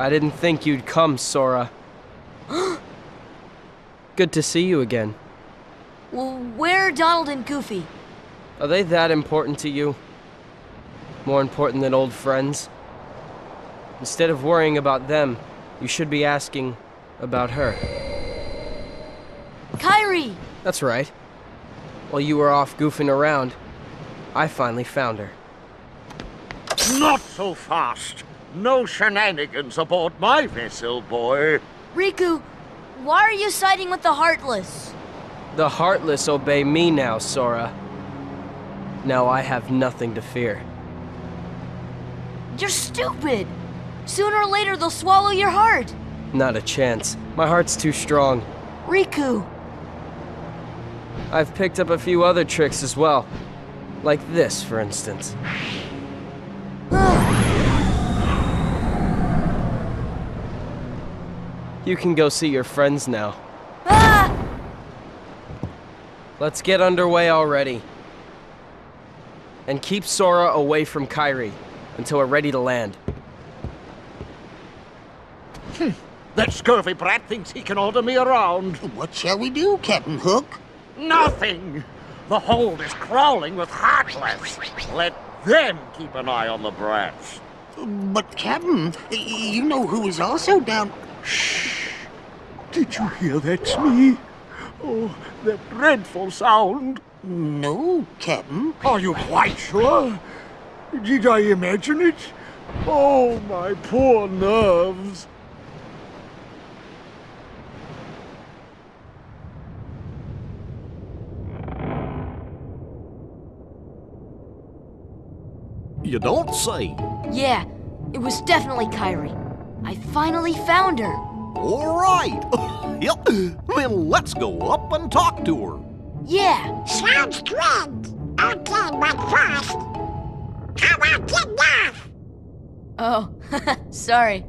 I didn't think you'd come, Sora. Good to see you again. Well, where are Donald and Goofy? Are they that important to you? More important than old friends? Instead of worrying about them, you should be asking about her. Kairi! That's right. While you were off goofing around, I finally found her. Not so fast! No shenanigans aboard my vessel, boy. Riku, why are you siding with the Heartless? The Heartless obey me now, Sora. Now I have nothing to fear. You're stupid! Sooner or later they'll swallow your heart! Not a chance. My heart's too strong. Riku! I've picked up a few other tricks as well. Like this, for instance. You can go see your friends now. Ah! Let's get underway already. And keep Sora away from Kairi until we're ready to land. That scurvy brat thinks he can order me around. What shall we do, Captain Hook? Nothing! The hold is crawling with Heartless. Let them keep an eye on the brats. But, Captain, you know who is also down... Shh! Did you hear that, Smee? Oh, that dreadful sound. No, Captain. Are you quite sure? Did I imagine it? Oh, my poor nerves. You don't say. Yeah, it was definitely Kairi. I finally found her. All right. Yep. Then let's go up and talk to her. Yeah. Sounds good. Okay, but first, how about get off? Oh, sorry.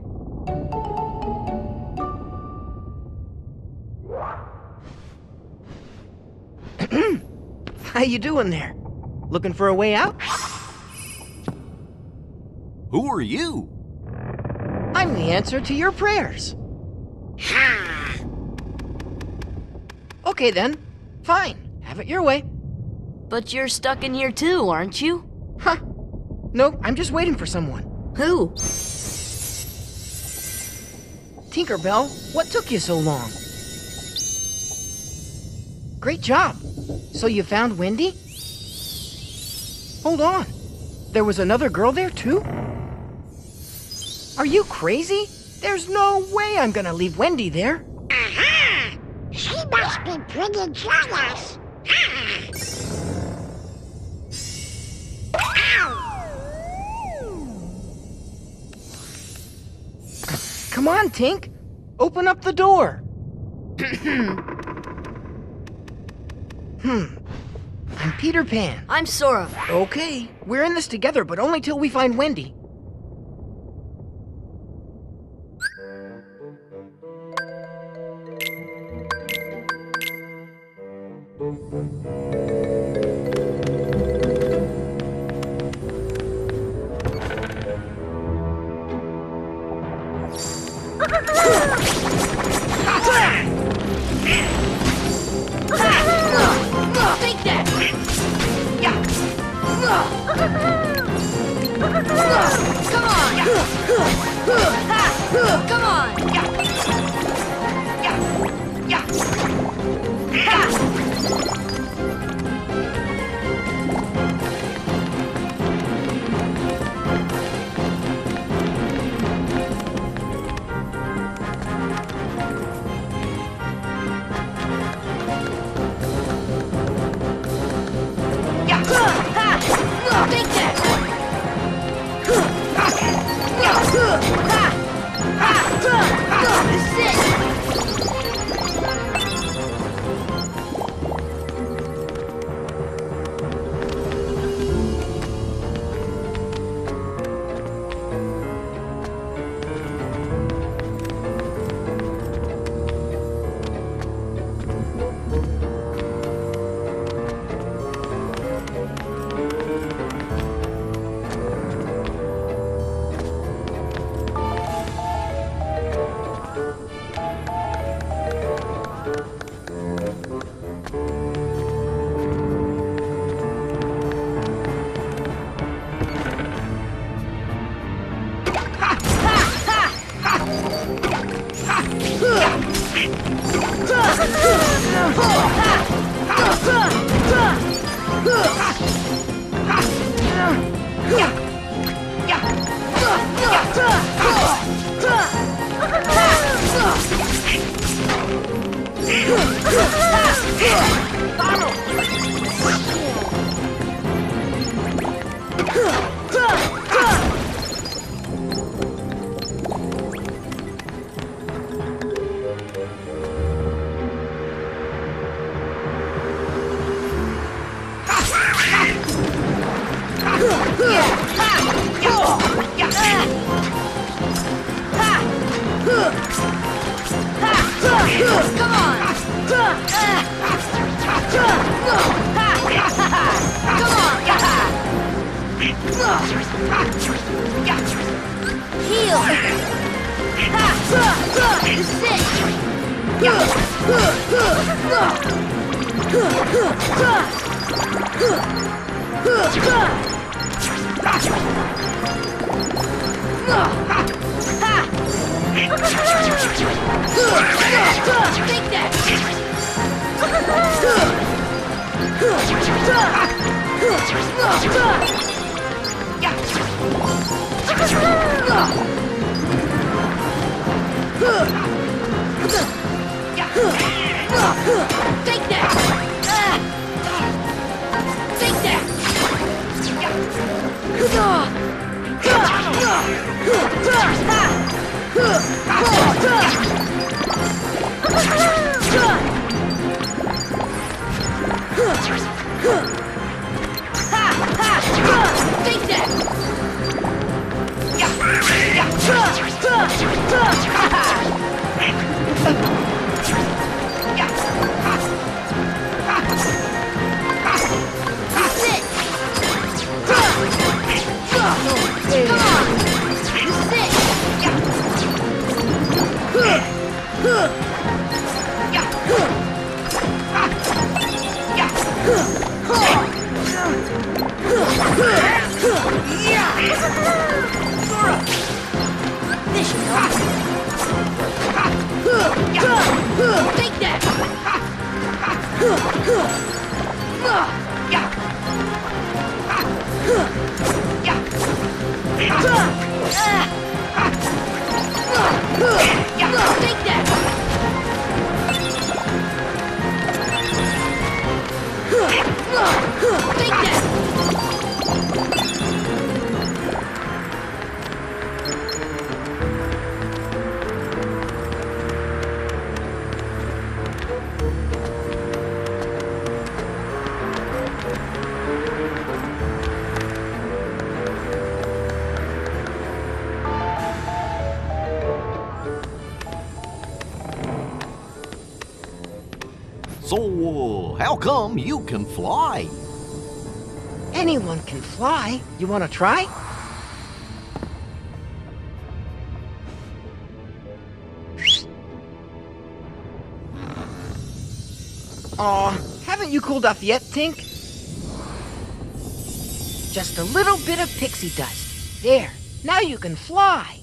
How you doing there? Looking for a way out? Who are you? I'm the answer to your prayers. Okay then. Fine. Have it your way. But you're stuck in here too, aren't you? Huh. Nope, I'm just waiting for someone. Who? Tinkerbell, what took you so long? Great job. So you found Wendy? Hold on. There was another girl there too? Are you crazy? There's no way I'm gonna leave Wendy there. Aha! She must be pretty jealous. Come on, Tink. Open up the door. I'm Peter Pan. I'm Sora. Okay, we're in this together, but only till we find Wendy. Take that! Yeah! Come on! Come on! Take that! Heal! Take that! Take that! Take that! Take that! Sora! This should help. Take that! Take that! Take that! So, how come you can fly? Anyone can fly. You want to try? Aw, haven't you cooled off yet, Tink? Just a little bit of pixie dust. There, now you can fly.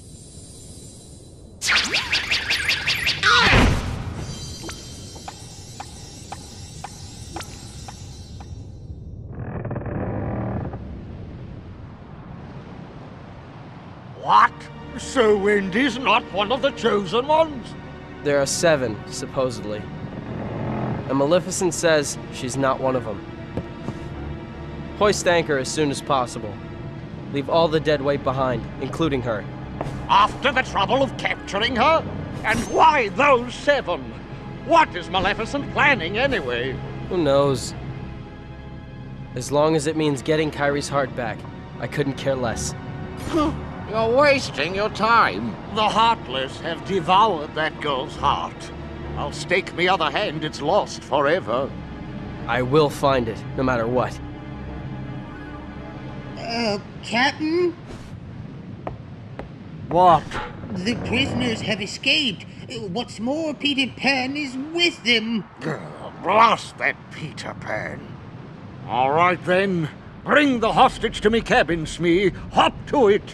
What? So Wendy's not one of the chosen ones? There are 7, supposedly. And Maleficent says she's not one of them. Hoist anchor as soon as possible. Leave all the dead weight behind, including her. After the trouble of capturing her? And why those 7? What is Maleficent planning anyway? Who knows? As long as it means getting Kairi's heart back, I couldn't care less. You're wasting your time. The Heartless have devoured that girl's heart. I'll stake me other hand it's lost forever. I will find it, no matter what. Captain? What? The prisoners have escaped. What's more, Peter Pan is with them. Blast that Peter Pan. All right then. Bring the hostage to me cabin, Smee. Hop to it.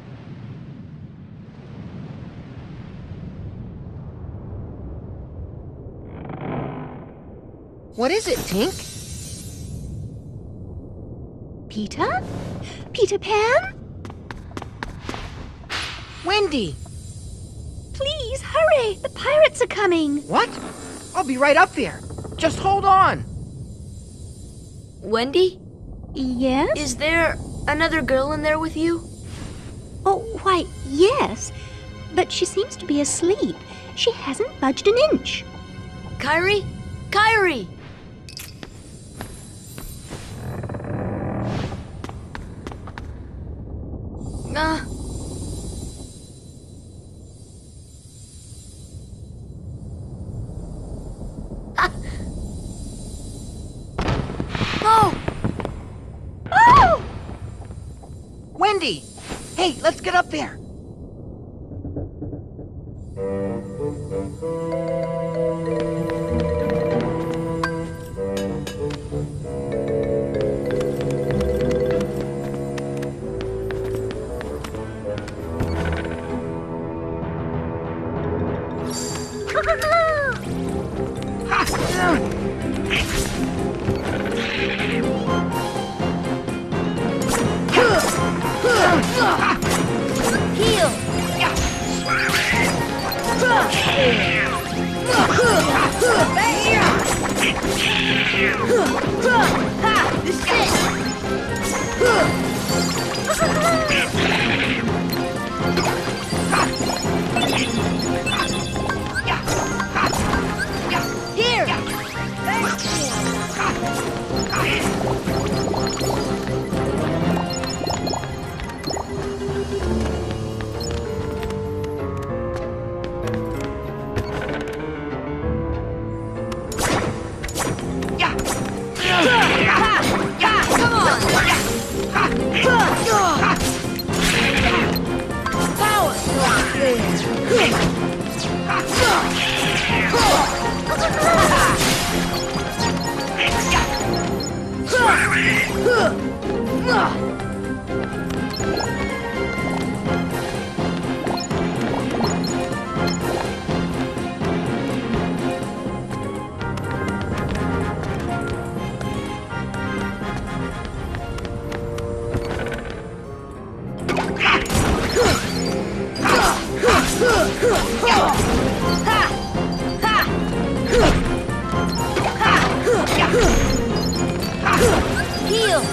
What is it, Tink? Peter? Peter Pan? Wendy! Please, hurry! The pirates are coming! What? I'll be right up there. Just hold on. Wendy? Yes? Is there another girl in there with you? Oh, why, yes. But she seems to be asleep. She hasn't budged an inch. Kairi? Kairi! Wendy! Hey, let's get up there. Heal! Ha! This is it! Here! Heal!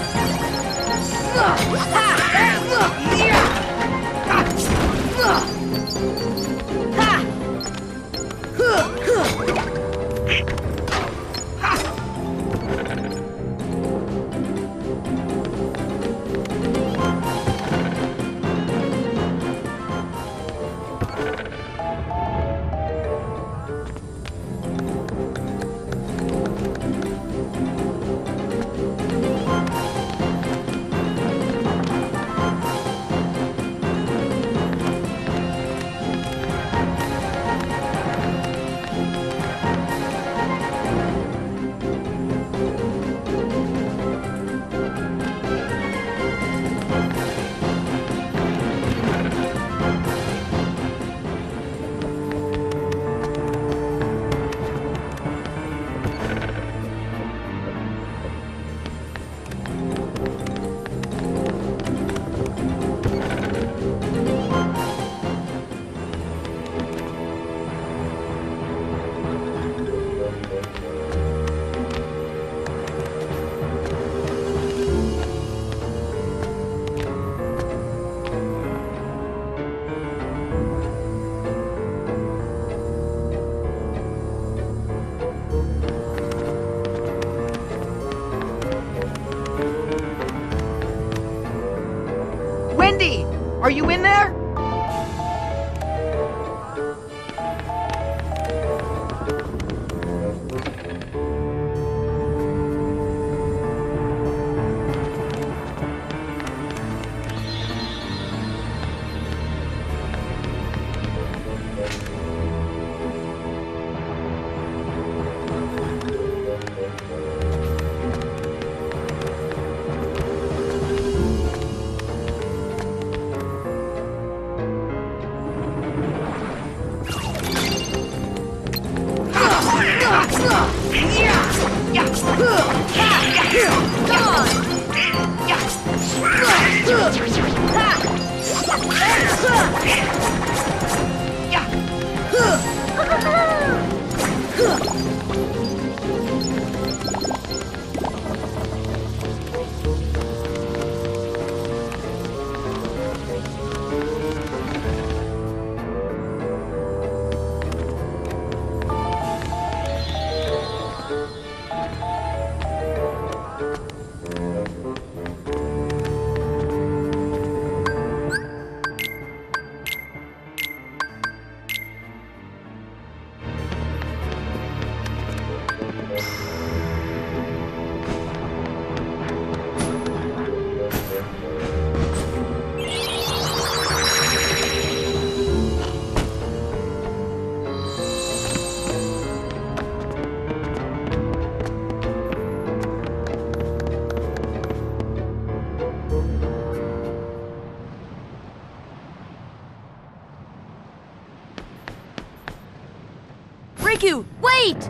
Wendy, are you in there? Riku, wait!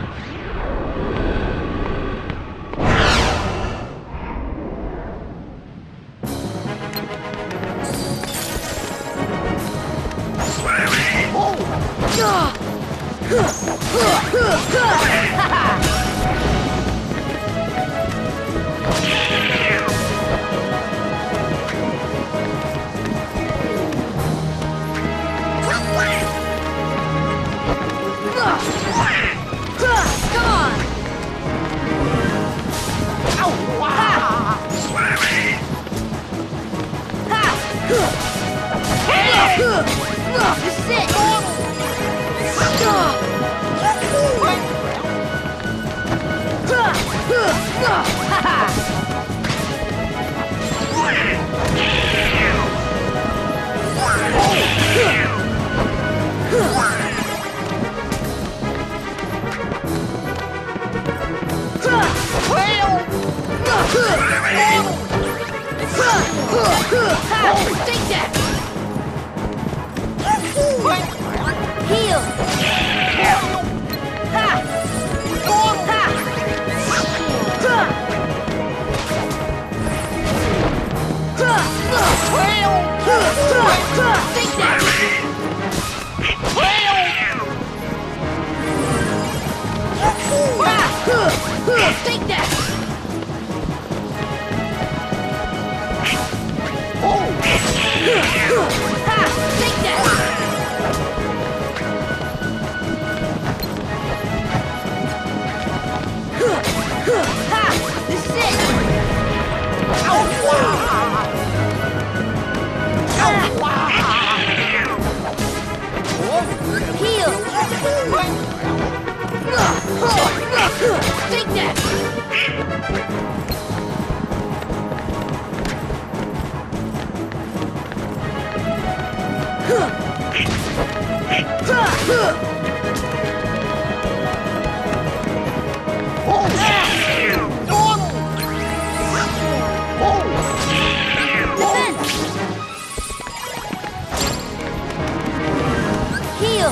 Take that! Heal! Ha! Ha! Take that! Take that! Ha! Take that! Ha! This is it! Heal! Take that! Heal!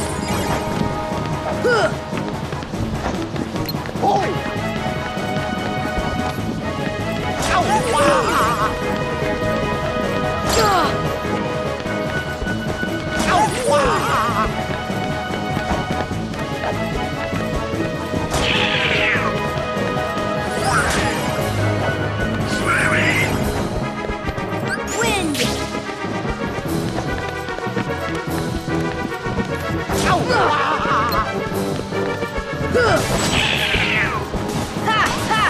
Wendy! Ha! Ha!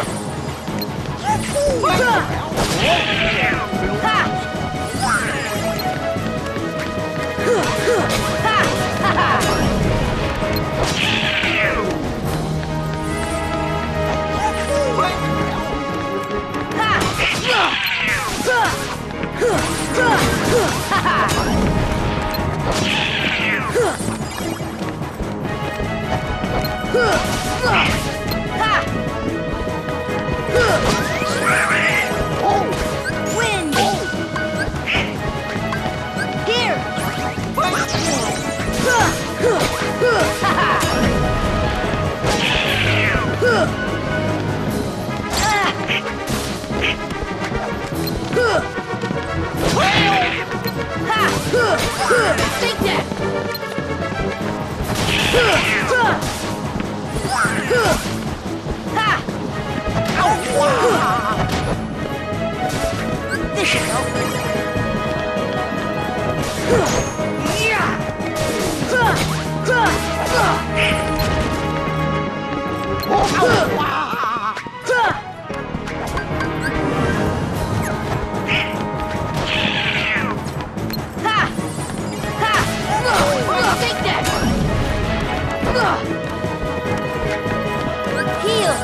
Wendy! Here! Take that! This should help. Take that! Heal!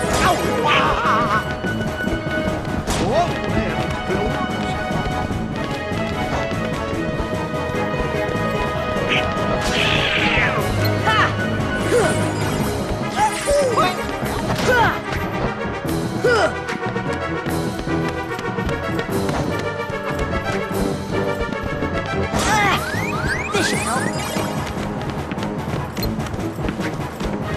This should help.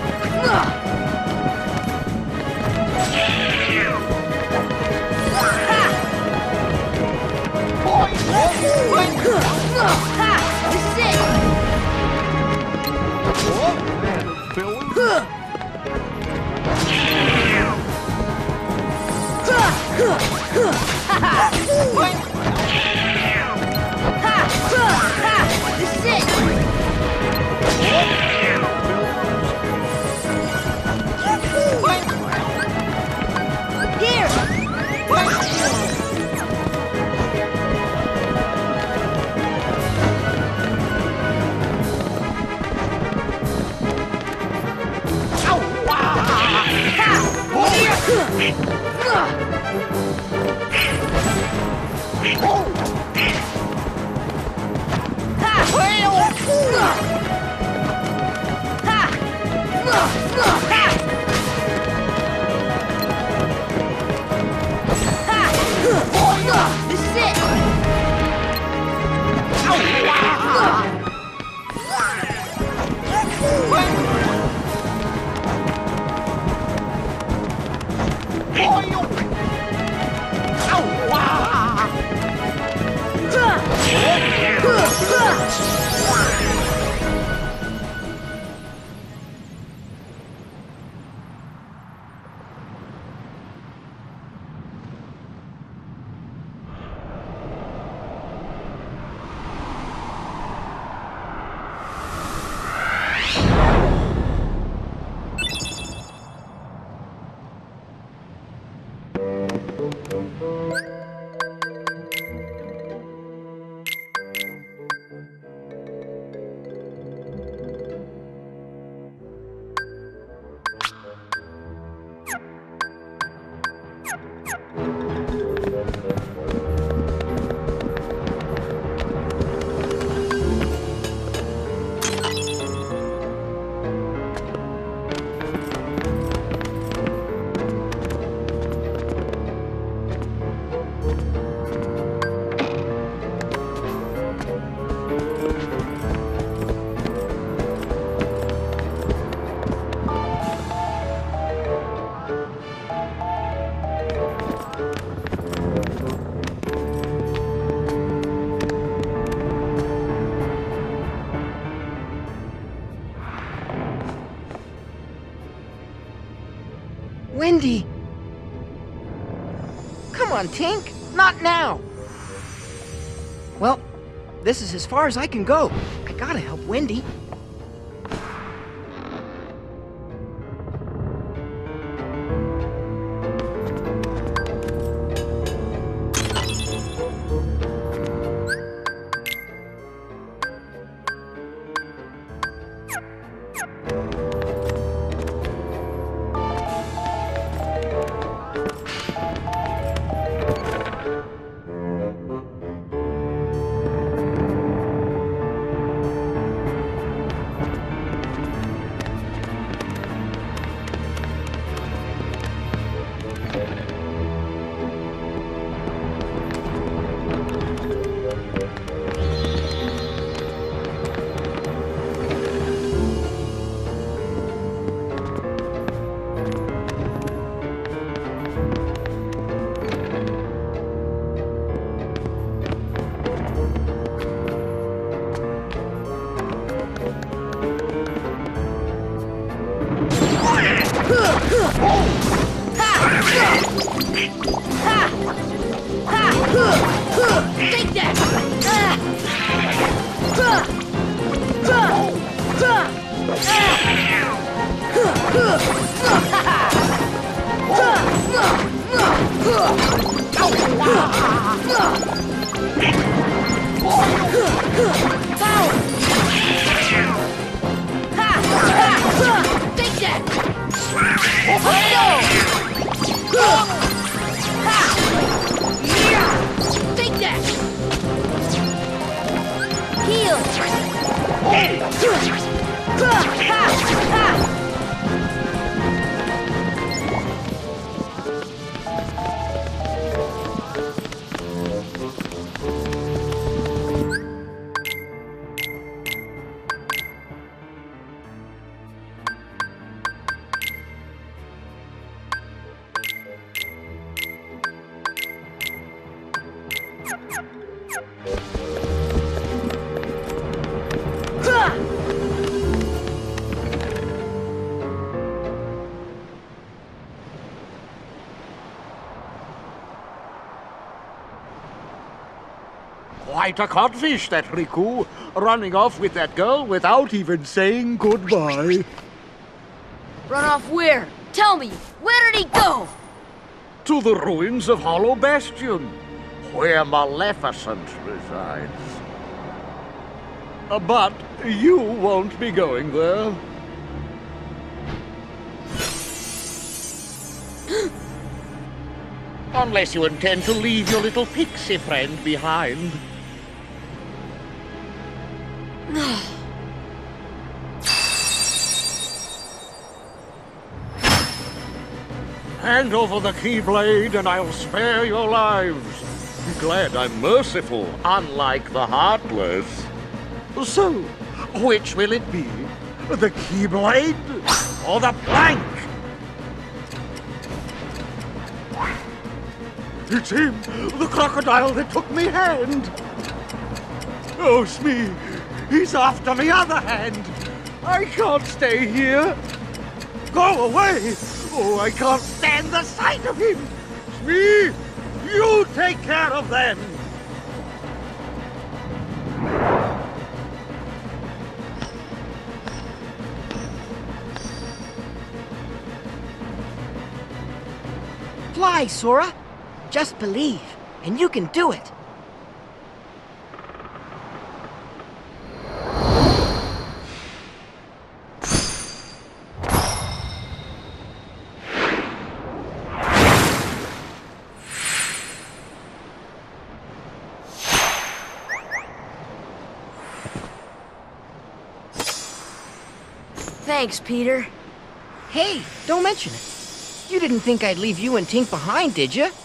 This is it! Wendy! Come on, Tink! Not now! Well, this is as far as I can go. I gotta help Wendy. Take that! Take that! Take that! Heal! Quite a codfish, that Riku, running off with that girl without even saying goodbye. Run off where? Tell me, where did he go? To the ruins of Hollow Bastion, where Maleficent resides. But you won't be going there. Unless you intend to leave your little pixie friend behind. Hand over the Keyblade and I'll spare your lives. Be glad I'm merciful, unlike the Heartless. So, which will it be? The Keyblade or the plank? It's him, the crocodile that took me hand. Oh, Smee, he's after me other hand. I can't stay here. Go away. Oh, I can't stand the sight of him. Smee, you take care of them. Fly, Sora. Just believe, and you can do it. Thanks, Peter. Hey, don't mention it. You didn't think I'd leave you and Tink behind, did you?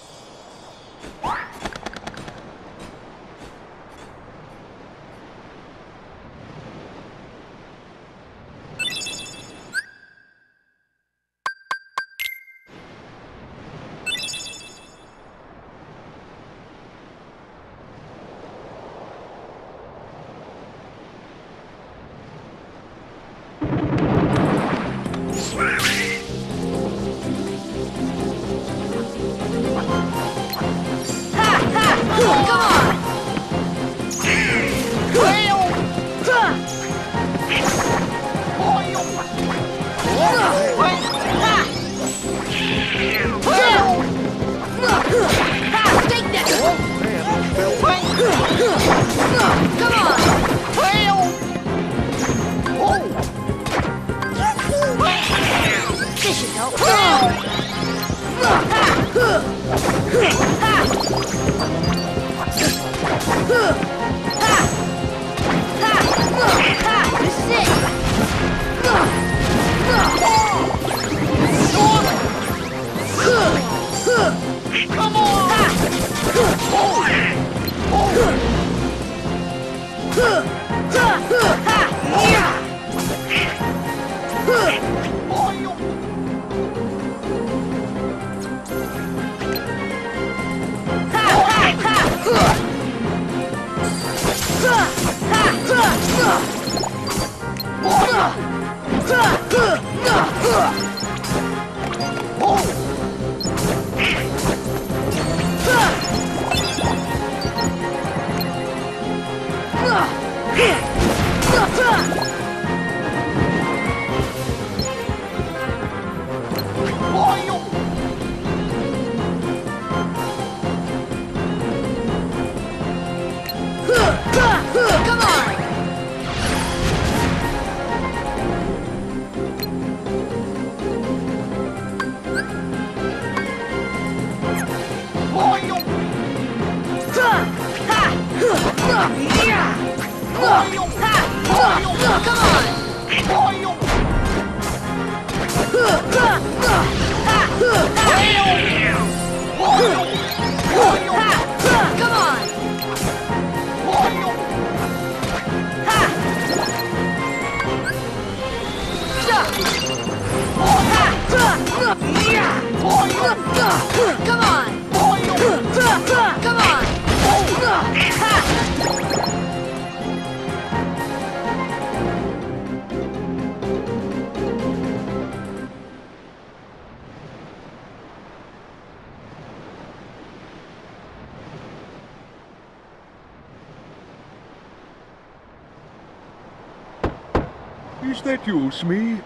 Is that you, Smee?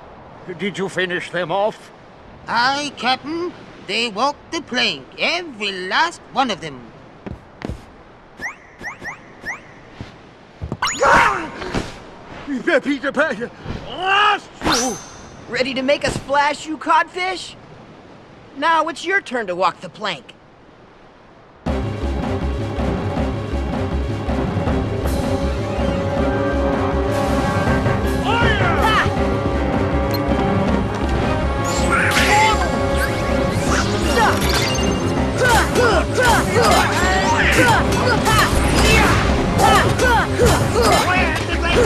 Did you finish them off? Aye, Captain. They walked the plank, every last one of them. Peter Pan! Lost you! Ready to make a splash, you codfish? Now it's your turn to walk the plank. Where did they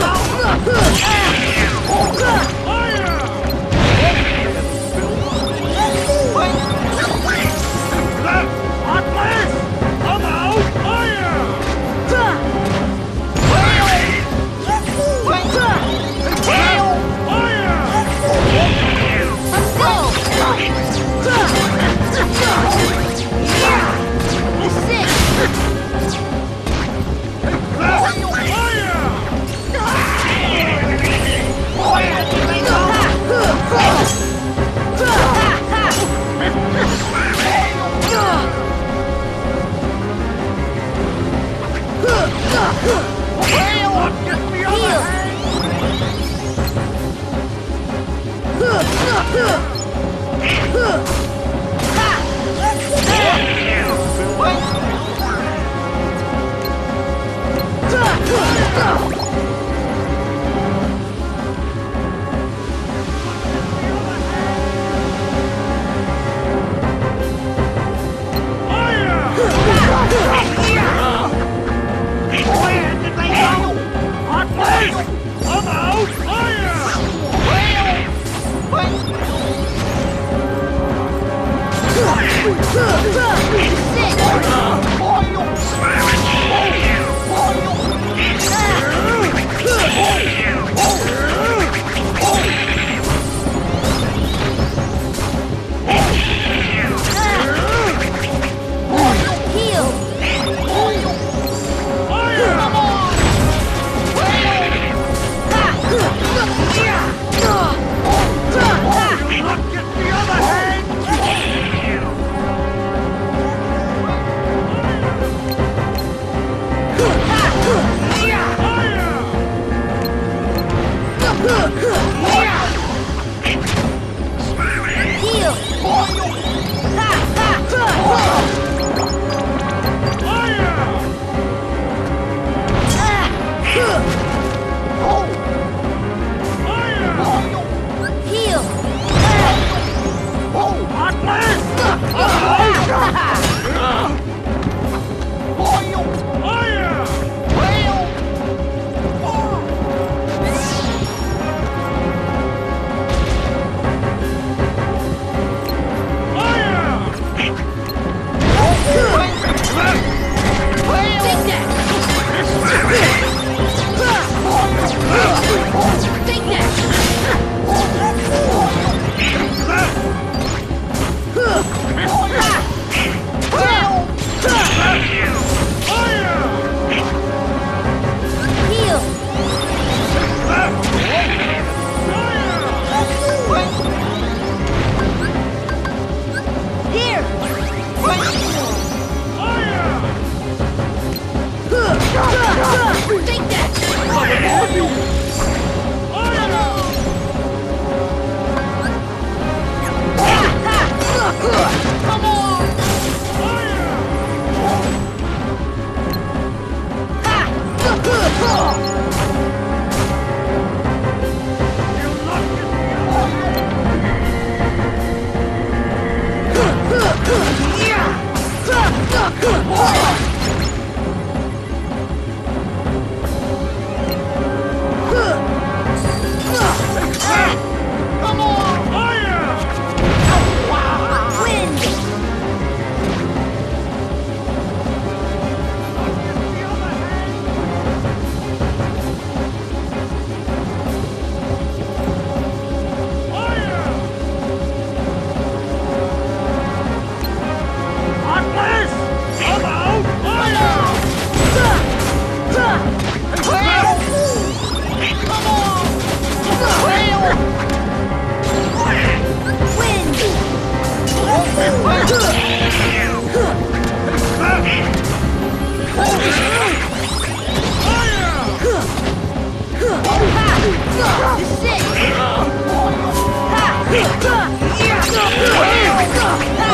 This is it!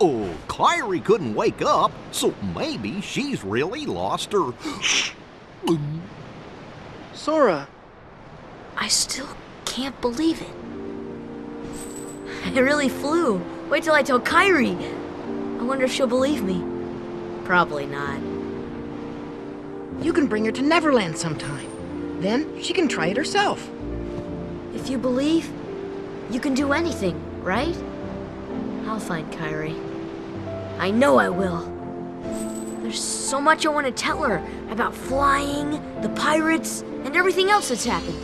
Oh, Kairi couldn't wake up, so maybe she's really lost her. Sora, I still can't believe it. I really flew. Wait till I tell Kairi. I wonder if she'll believe me. Probably not. you can bring her to Neverland sometime. Then she can try it herself. If you believe, you can do anything, right? I'll find Kairi. I know I will. There's so much I want to tell her about flying, the pirates, and everything else that's happened.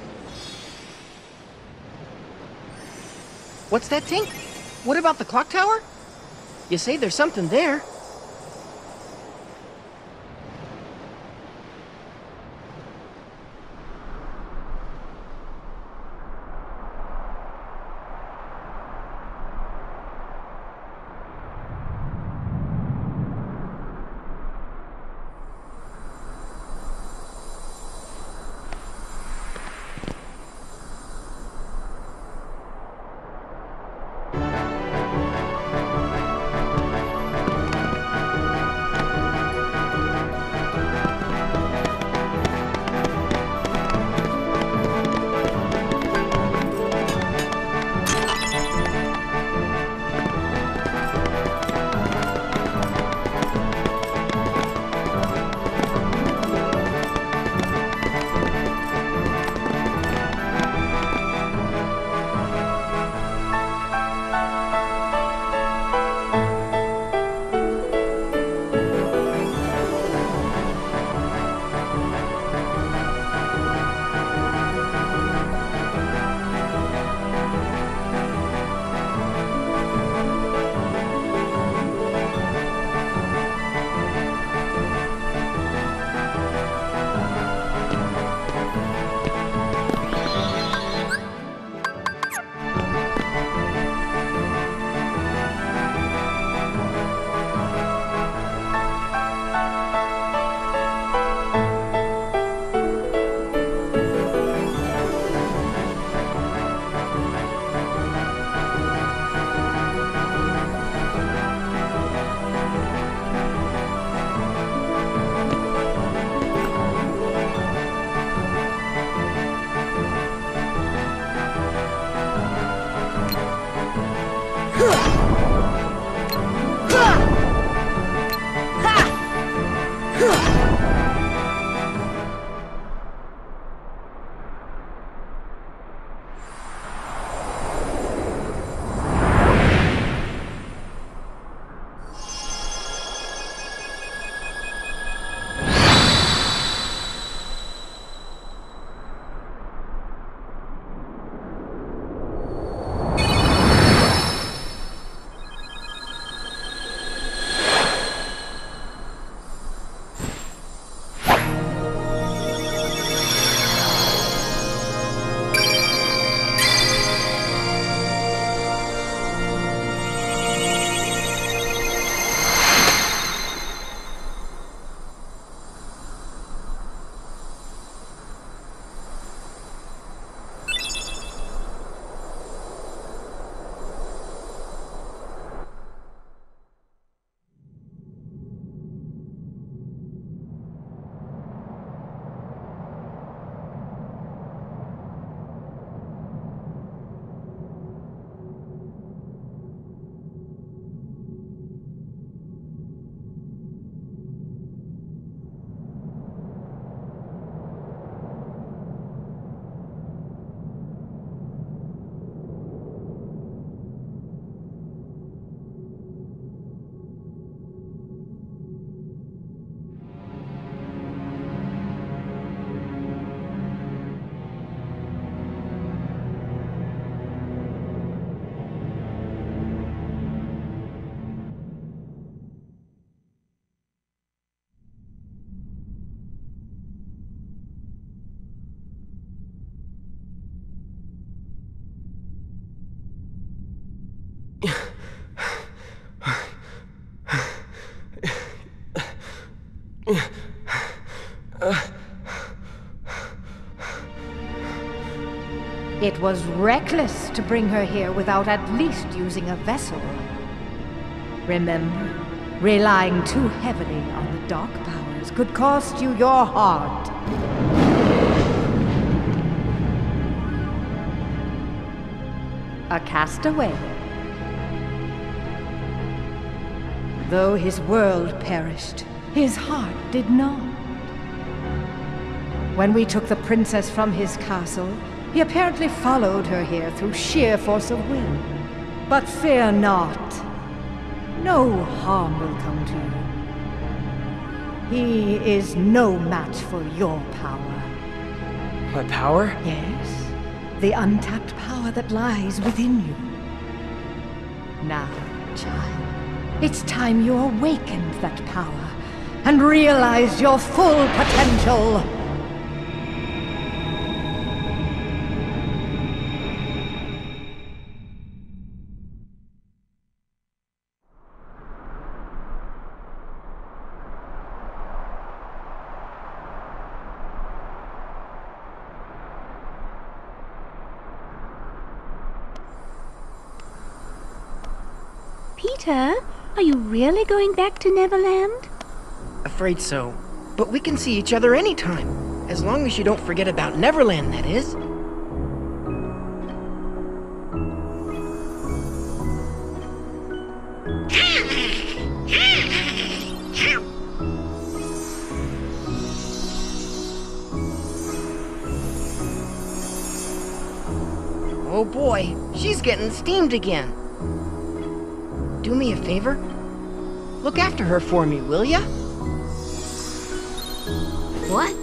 What's that, Tink? What about the clock tower? You say there's something there. It was reckless to bring her here without at least using a vessel. Remember, relying too heavily on the dark powers could cost you your heart. A castaway. Though his world perished, his heart did not. When we took the princess from his castle, he apparently followed her here through sheer force of will. But fear not. No harm will come to you. He is no match for your power. My power? Yes, the untapped power that lies within you. Now, child, it's time you awakened that power and realized your full potential. Peter, are you really going back to Neverland? Afraid so. But we can see each other anytime. As long as you don't forget about Neverland, that is. Oh boy, she's getting steamed again. Do me a favor? Look after her for me, will ya? What?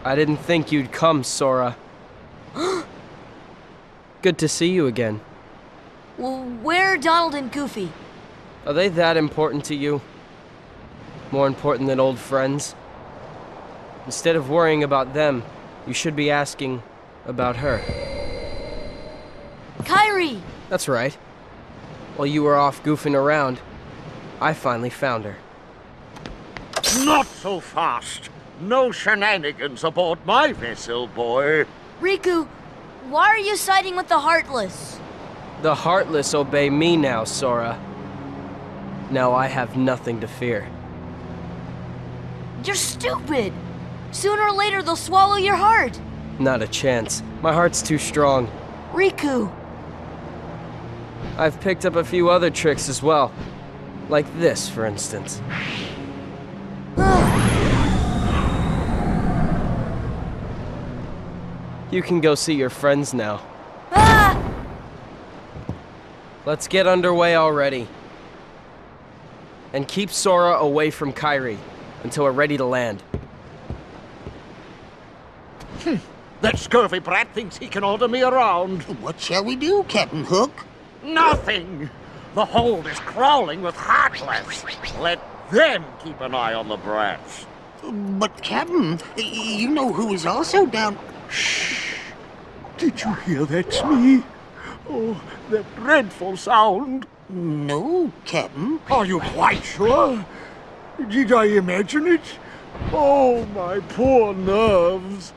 I didn't think you'd come, Sora. Good to see you again. Well, where are Donald and Goofy? Are they that important to you? More important than old friends? Instead of worrying about them, you should be asking about her. Kairi! That's right. While you were off goofing around, I finally found her. Not so fast. No shenanigans aboard my vessel, boy. Riku, why are you siding with the Heartless? The Heartless obey me now, Sora. Now I have nothing to fear. You're stupid! Sooner or later they'll swallow your heart! Not a chance. My heart's too strong. Riku! I've picked up a few other tricks as well. Like this, for instance. You can go see your friends now. Ah! Let's get underway already. And keep Sora away from Kairi until we're ready to land. That scurvy brat thinks he can order me around. What shall we do, Captain Hook? Nothing! The hold is crawling with Heartless. Let them keep an eye on the brats. But, Captain, you know who is also down... Shh! Did you hear that, Smee? Oh, that dreadful sound. No, Captain. Are you quite sure? Did I imagine it? Oh, my poor nerves.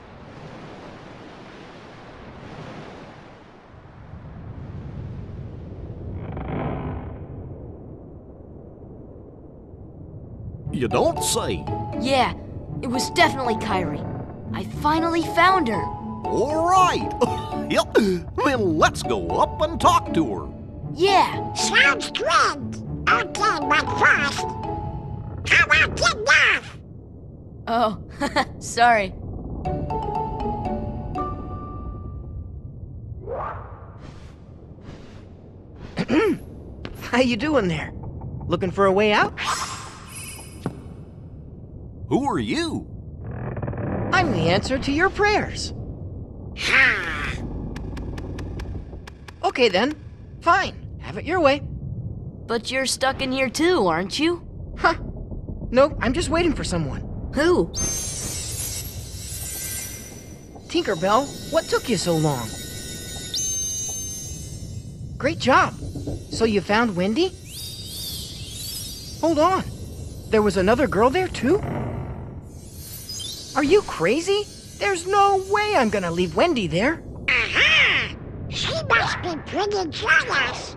You don't say. Yeah, it was definitely Kairi. I finally found her. All right. Yep. Then let's go up and talk to her. Yeah. Sounds good. Okay, but first, how about getting off? Oh, sorry. How you doing there? Looking for a way out? Who are you? I'm the answer to your prayers. Okay then. Fine. Have it your way. But you're stuck in here too, aren't you? Huh. Nope, I'm just waiting for someone. Who? Tinkerbell, what took you so long? Great job. So you found Wendy? Hold on. There was another girl there too? Are you crazy? There's no way I'm gonna leave Wendy there. Aha! She must be pretty jealous.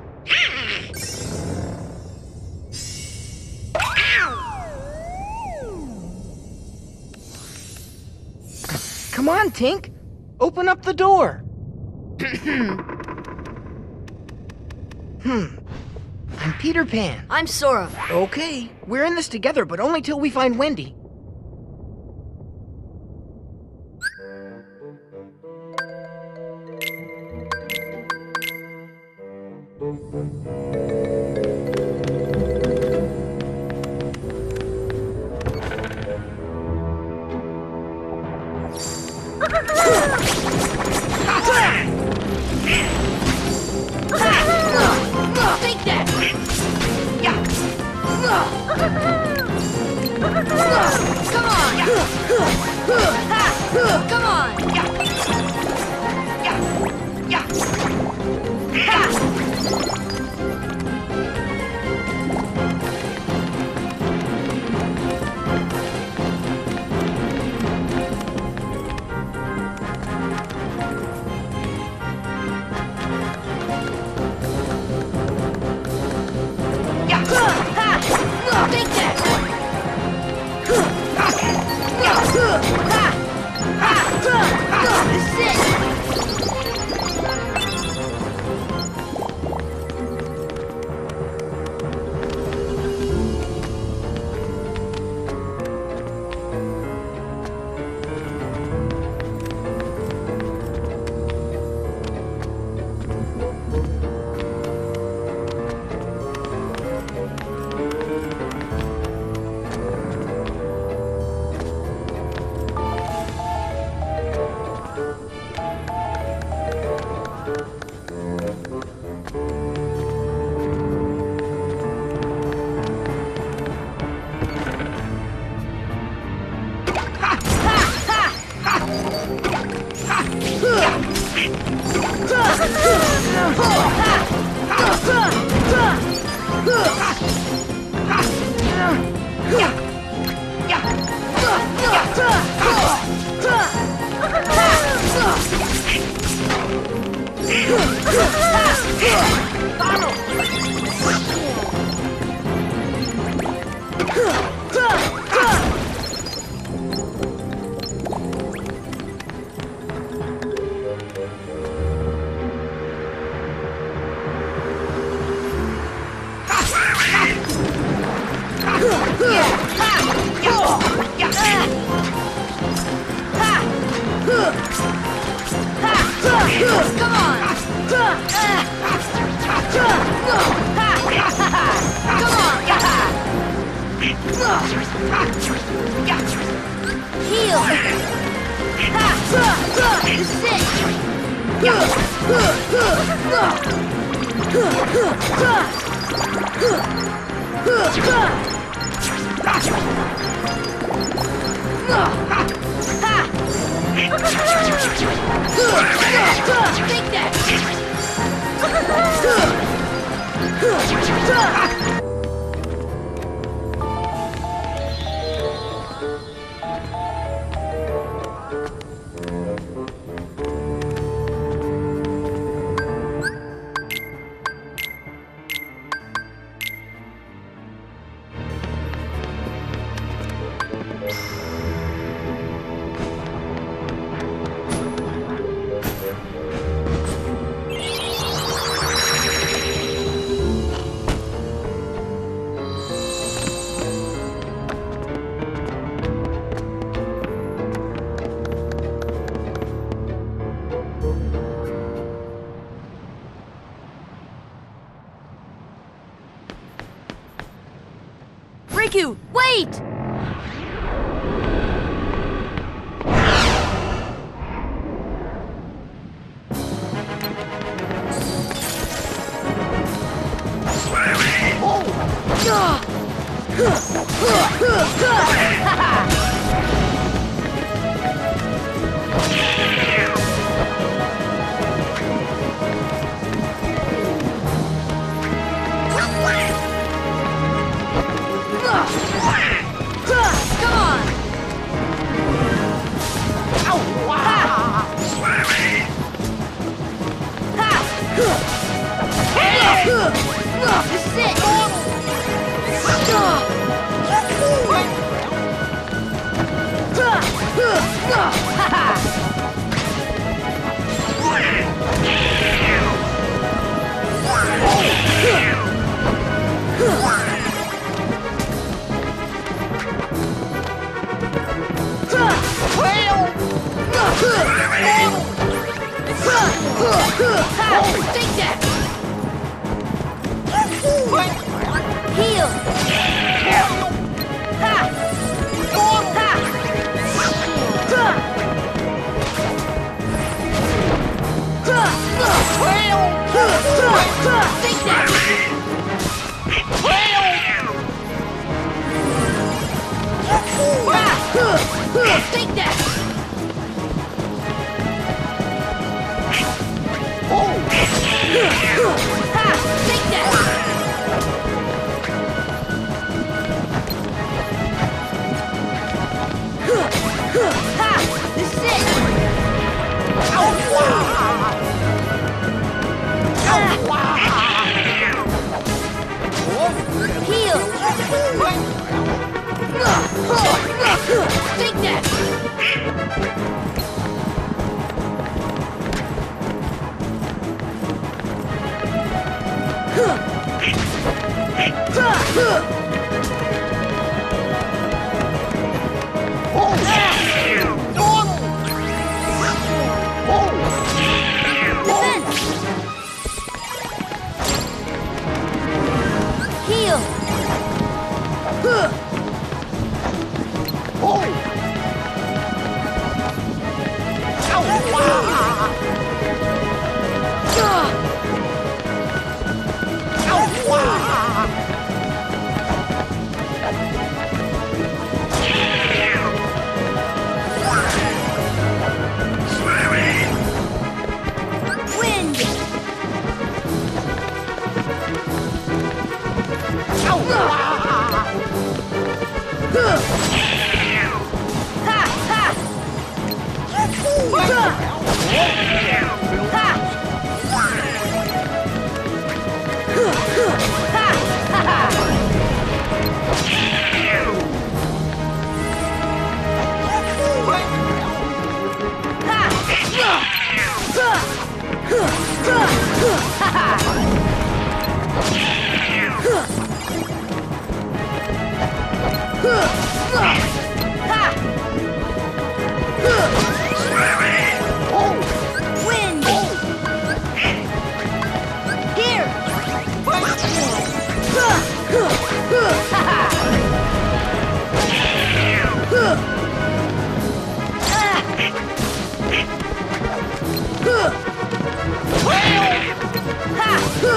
Come on, Tink. Open up the door. I'm Peter Pan. I'm Sora. Okay, we're in this together, but only till we find Wendy. Take that! Come on! Come on! Take that! Riku, wait!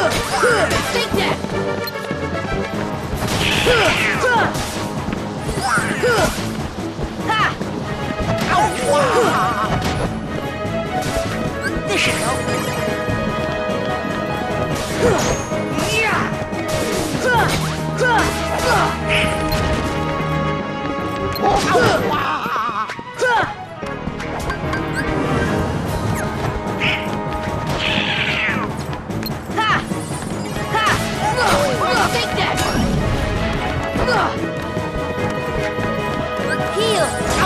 Take that! This should help. Take that! Heal!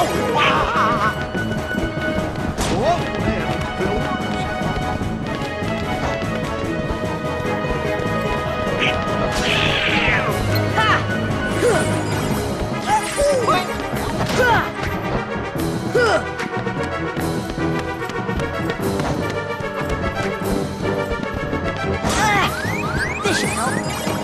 This should help.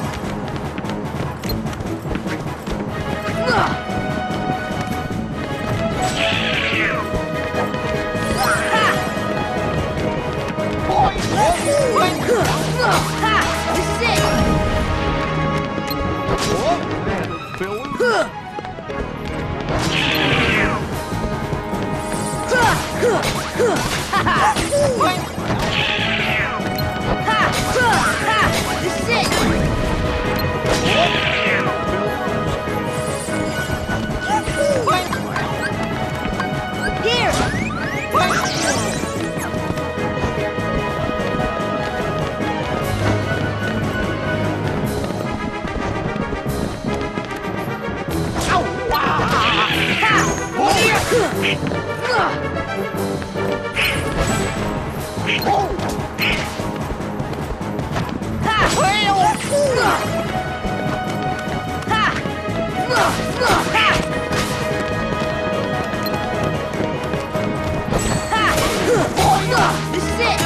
This is it! This is it. Here. This is it.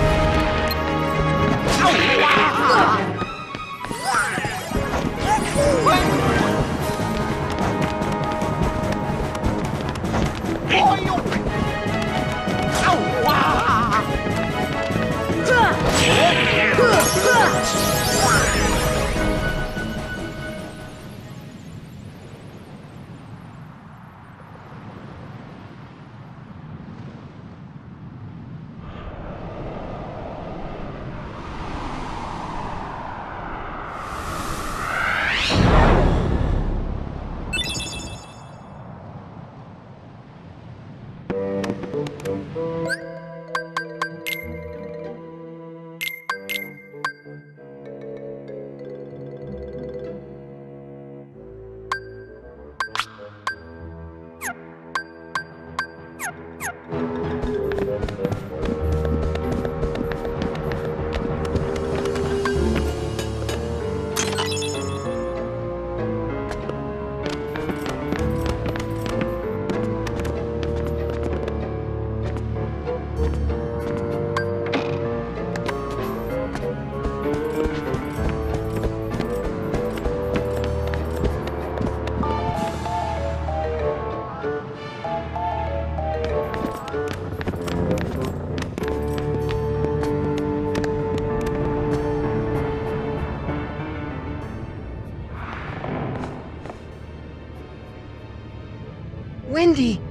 Wendy!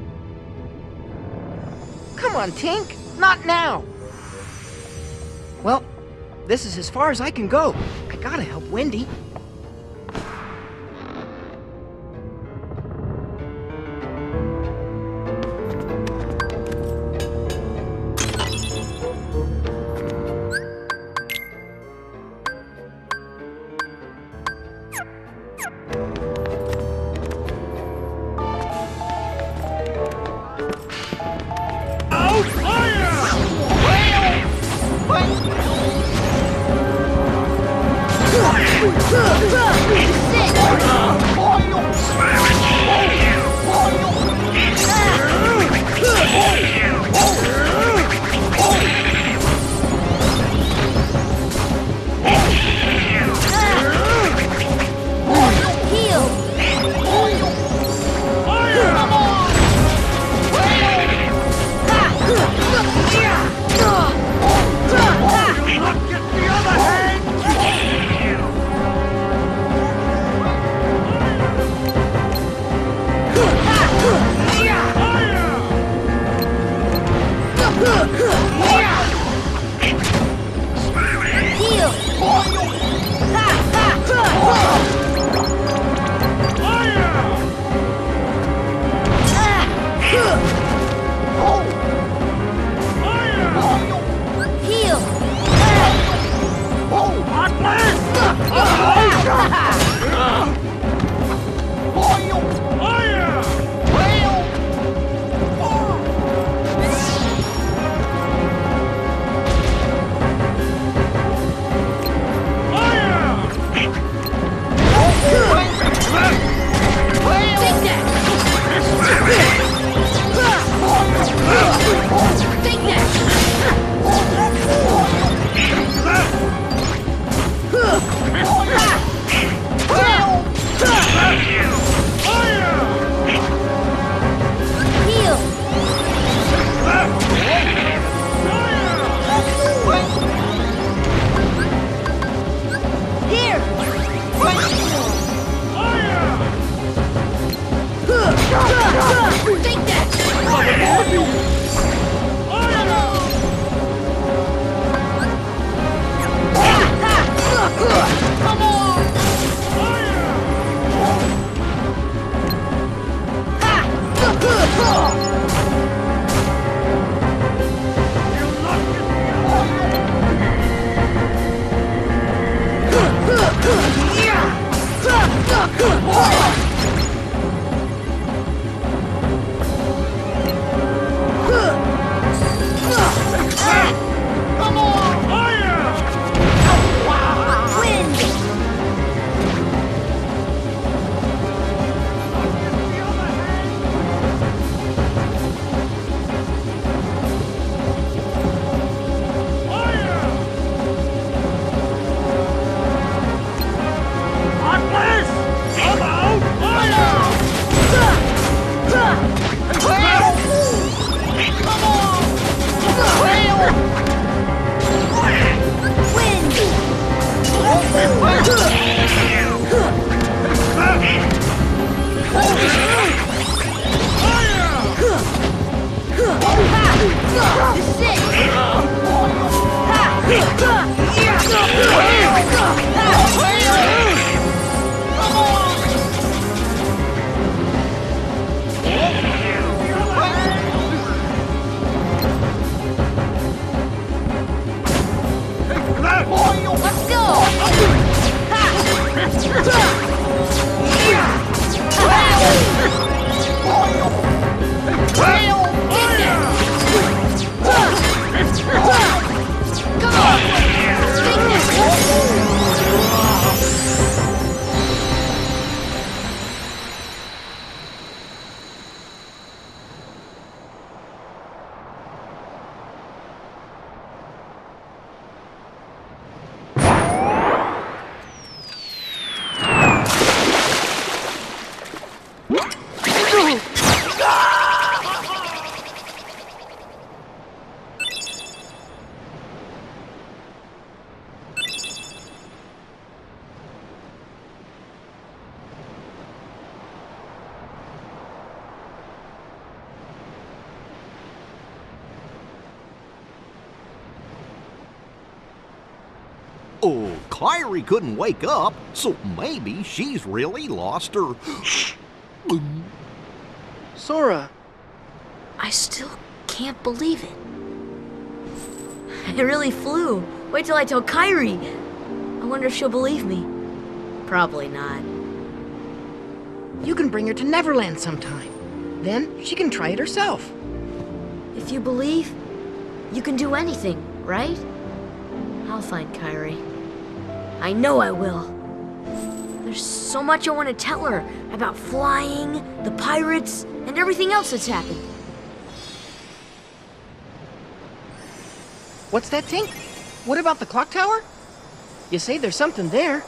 Come on, Tink! Not now! Well, this is as far as I can go. I gotta help Wendy. Get the other hand! Kairi couldn't wake up, so maybe she's really lost her... Sora. I still can't believe it. I really flew. Wait till I tell Kairi. I wonder if she'll believe me. Probably not. You can bring her to Neverland sometime. Then she can try it herself. If you believe, you can do anything, right? I'll find Kairi. I know I will. There's so much I want to tell her about flying, the pirates, and everything else that's happened. What's that, Tink? What about the clock tower? You say there's something there.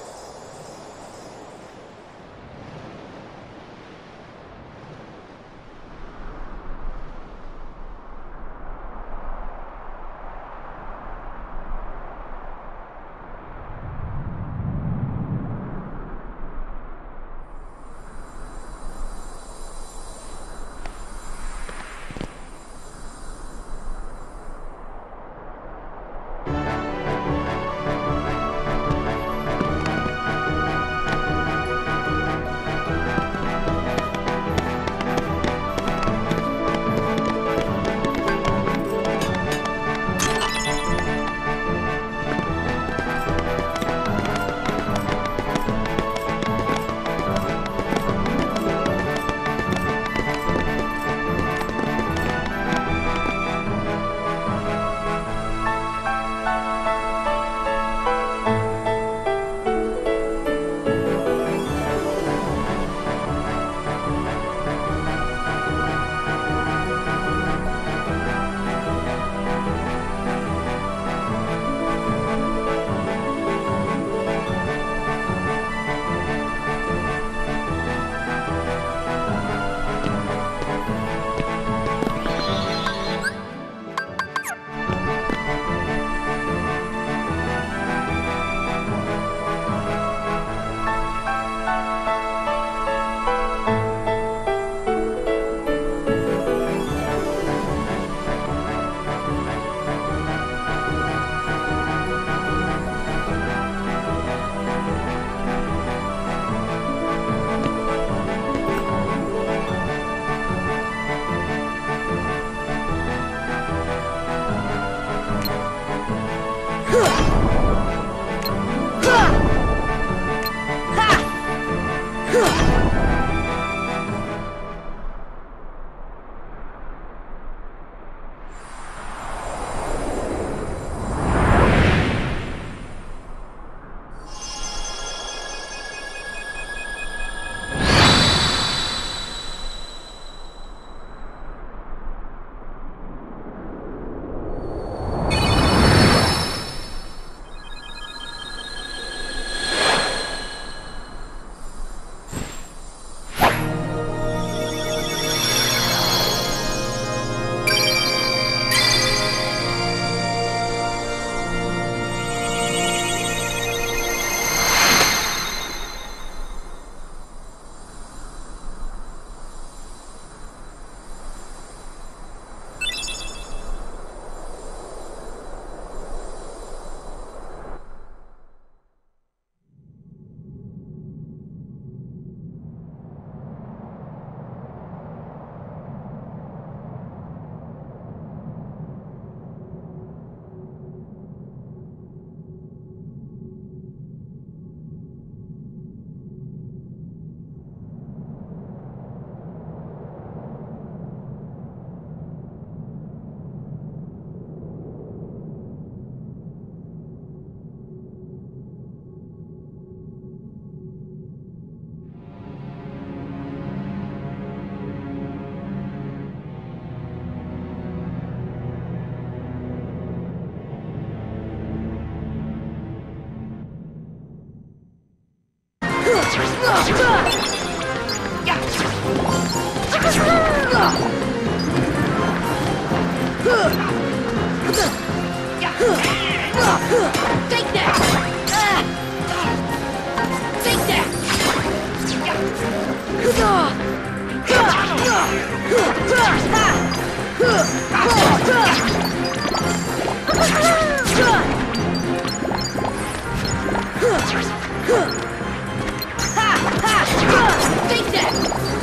Take that!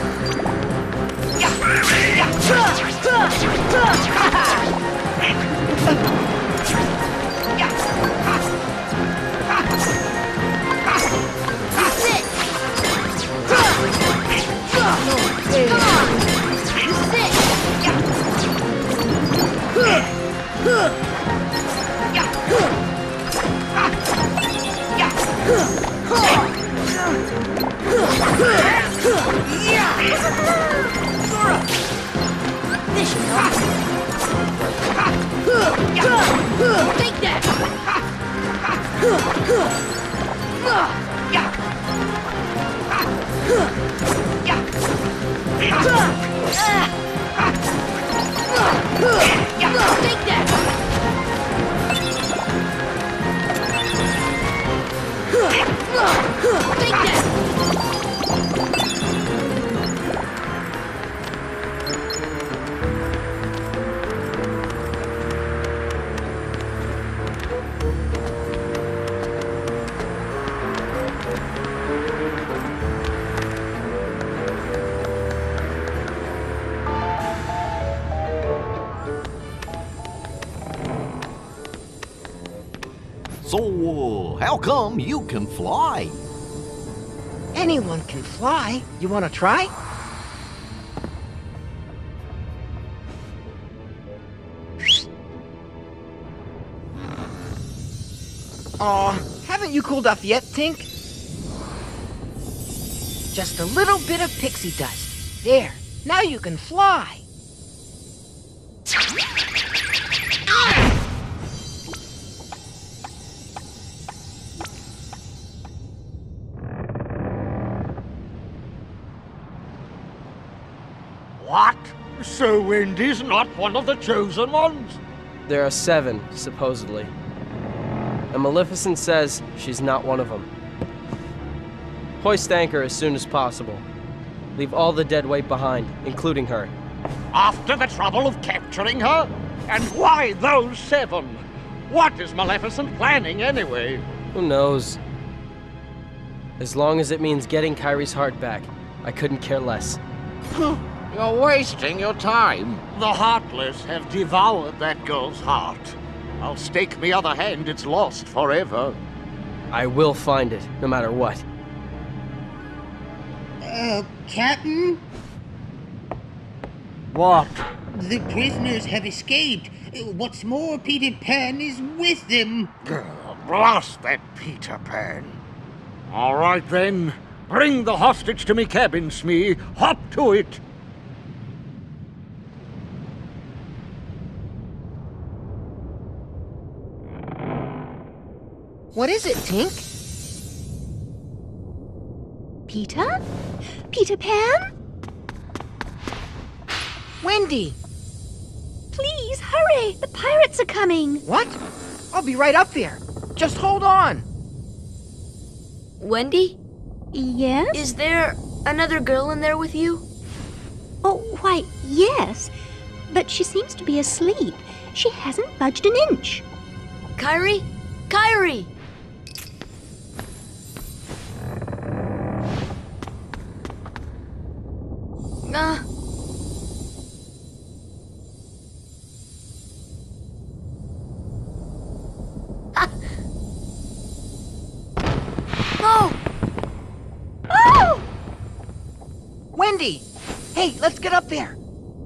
Sora! This should help. Take that! Take that! Take that! So, how come you can fly? Anyone can fly. You want to try? Aw, haven't you cooled off yet, Tink? Just a little bit of pixie dust. There, now you can fly. What? So Wendy's not one of the chosen ones? There are 7, supposedly. And Maleficent says she's not one of them. Hoist anchor as soon as possible. Leave all the dead weight behind, including her. After the trouble of capturing her? And why those 7? What is Maleficent planning anyway? Who knows? As long as it means getting Kairi's heart back, I couldn't care less. You're wasting your time. The Heartless have devoured that girl's heart. I'll stake me other hand it's lost forever. I will find it, no matter what. Captain? What? The prisoners have escaped. What's more, Peter Pan is with them. Blast that Peter Pan. All right then. Bring the hostage to me cabin, Smee. Hop to it. What is it, Tink? Peter? Peter Pan? Wendy! Please, hurry! The pirates are coming! What? I'll be right up there. Just hold on. Wendy? Yes? Is there another girl in there with you? Oh, why, yes. But she seems to be asleep. She hasn't budged an inch. Kairi? Kairi! No! Oh! Wendy! Hey, let's get up there.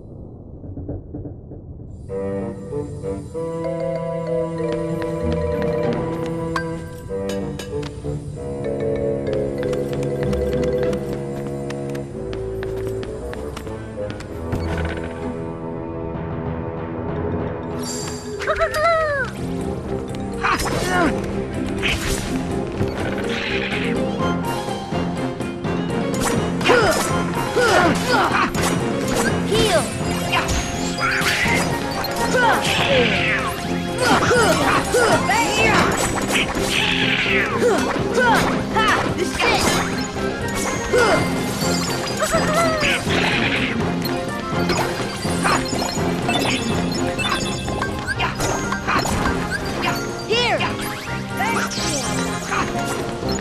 Heal! Ha! This is it! Here!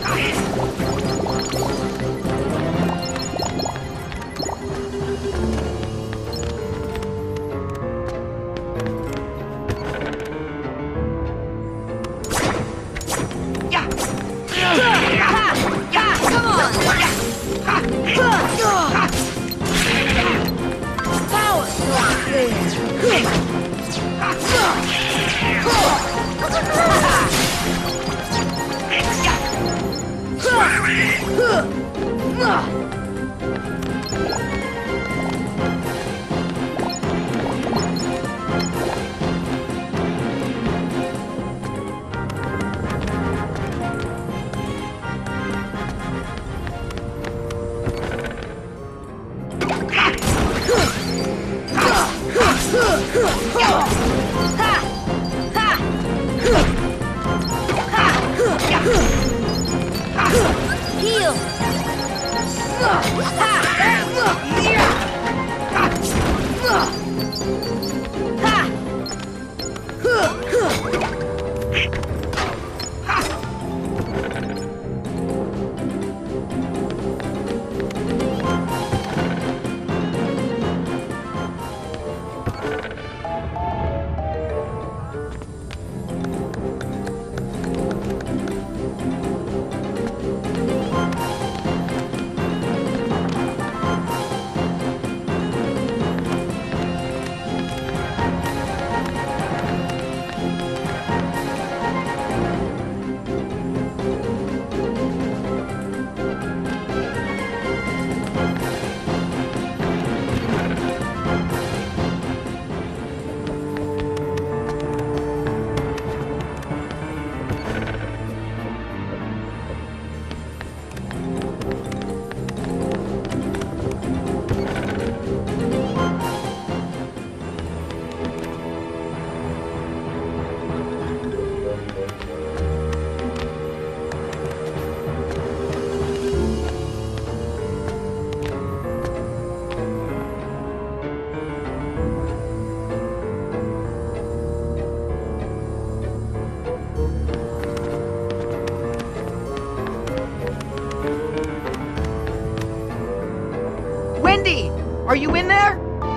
Wendy, are you in there?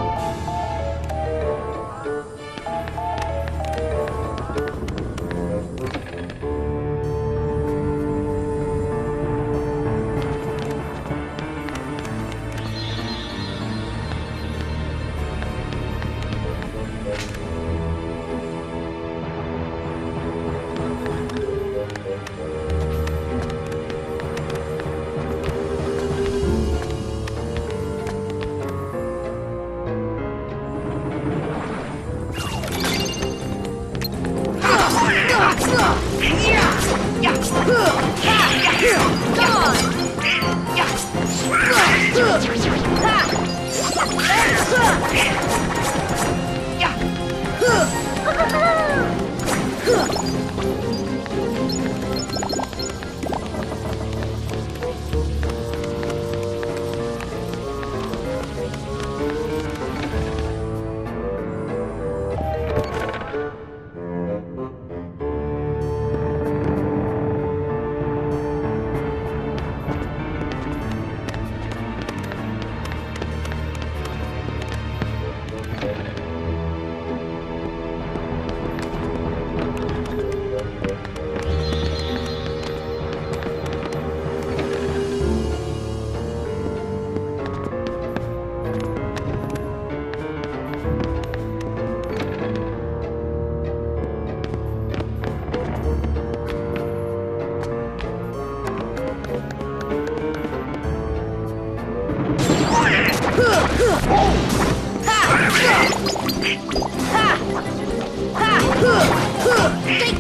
Take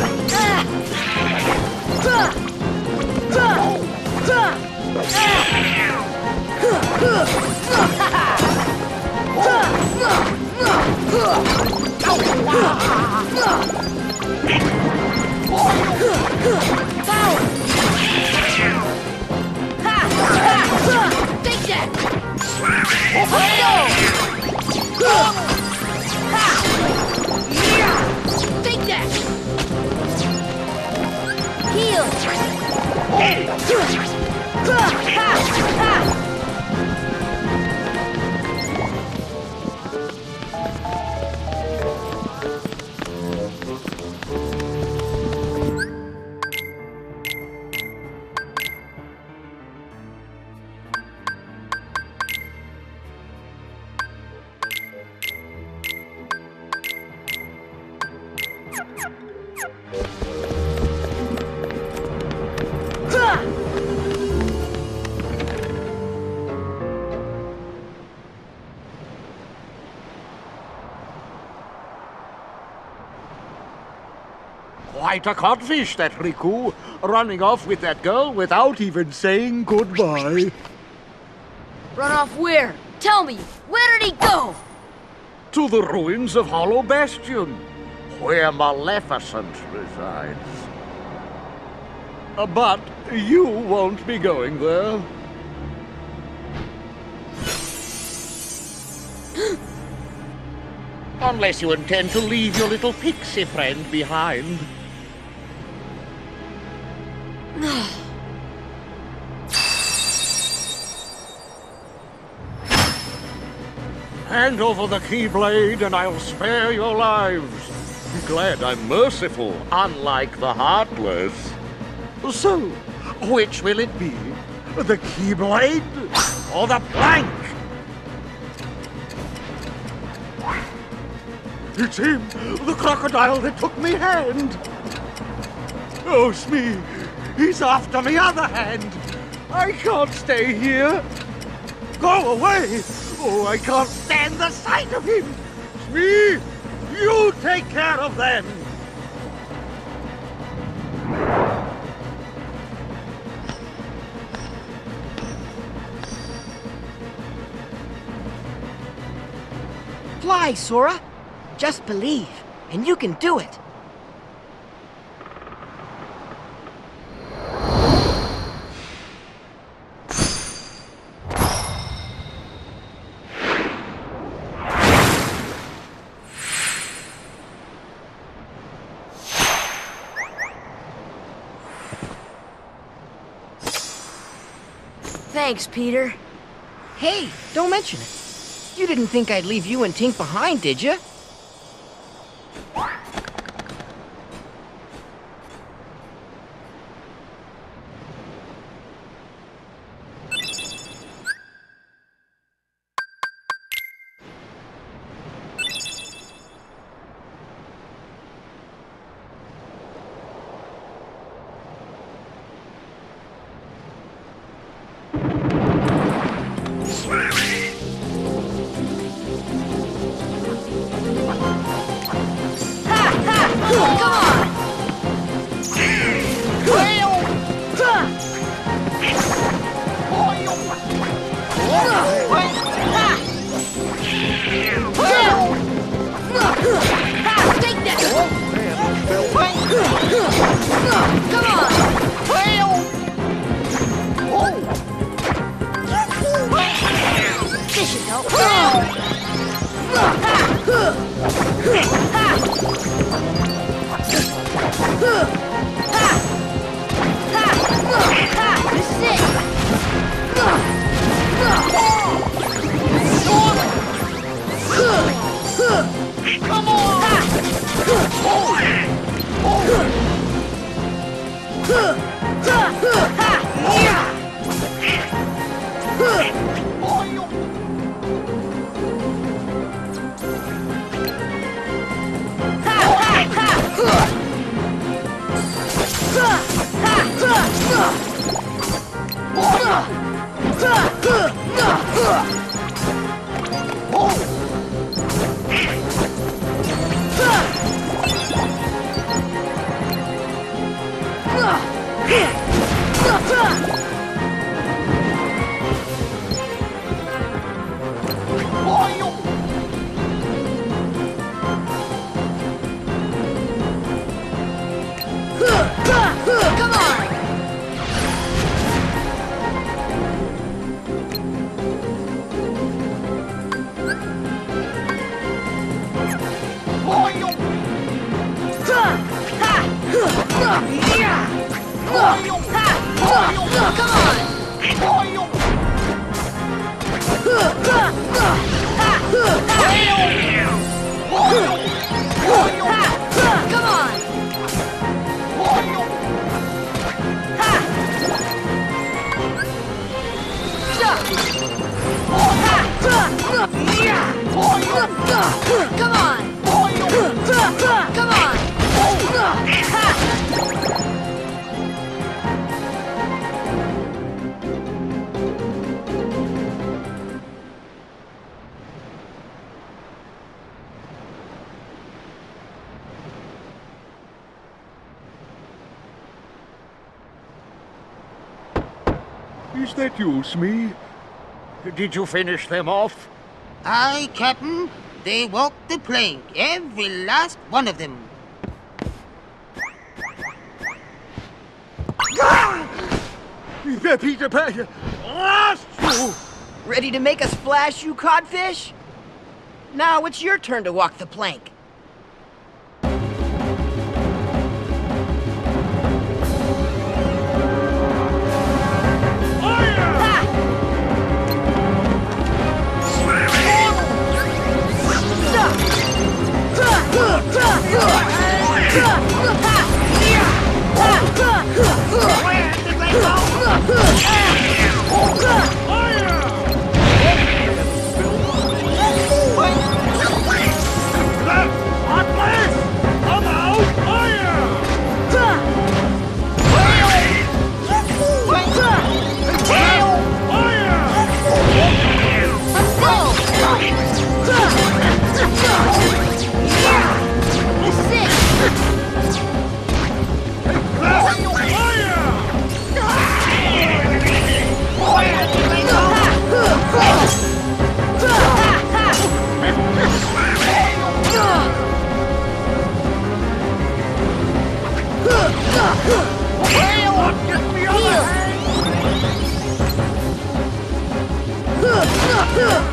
that! Heal! quite a codfish, that Riku, running off with that girl without even saying goodbye. Run off where? Tell me, where did he go? To the ruins of Hollow Bastion, where Maleficent resides. But you won't be going there. Unless you intend to leave your little pixie friend behind. Hand over the Keyblade and I'll spare your lives. Be glad I'm merciful, unlike the Heartless. So, which will it be? The Keyblade or the plank? It's him, the crocodile that took me hand. Oh, Smee, he's after me other hand. I can't stay here. Go away. Oh, I can't stand the sight of him! Smee, you take care of them! Fly, Sora. Just believe, and you can do it. Thanks, Peter. Hey, don't mention it. You didn't think I'd leave you and Tink behind, did you? Is that you, Smee? Did you finish them off? Aye, Captain. They walked the plank, every last one of them. Peter Pan! Lost you! Ready to make a splash, you codfish? Now it's your turn to walk the plank. Get me on the hand!